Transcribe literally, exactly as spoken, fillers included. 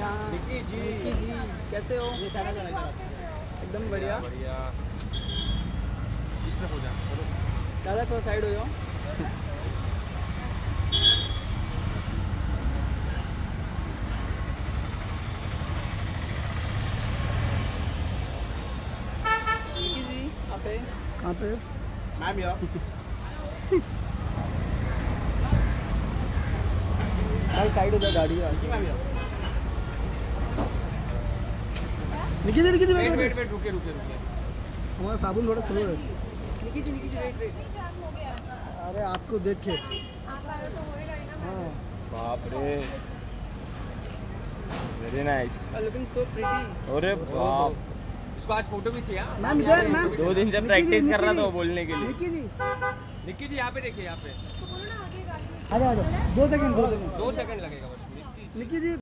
हाँ निक्की जी निक्की जी कैसे हो? एकदम बढ़िया बढ़िया। इसमें हो जा दादा थोड़ा साइड हो जाओ। निक्की जी आप पे कहाँ पे? मैम यार भाई साइड हो जाओ गाड़ी आ मैम यार Nikki ji Nikki ji wait wait wait wait wait रुके रुके रुके हमारा साबुन थोड़ा स्लो है। निक्की जी निक्की जी वेट वेट अरे आपको देख के हाँ बाप रे very nice. Looking so pretty. अरे बाप इसको आज फोटो भी चाहिए। मैम इधर मैम दो दिन से प्रैक्टिस कर रहा था वो बोलने के लिए। निकी जी निक्की जी यहाँ पे देखिए यहाँ पे आ जाओ आ जाओ दो सेकंड दो सेकंड दो सेकंड लगेगा बस। निकी जी